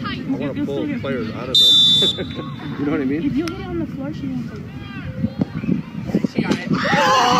I want to pull players out of it. You know what I mean? If you hit it on the floor, she won't play. She got it.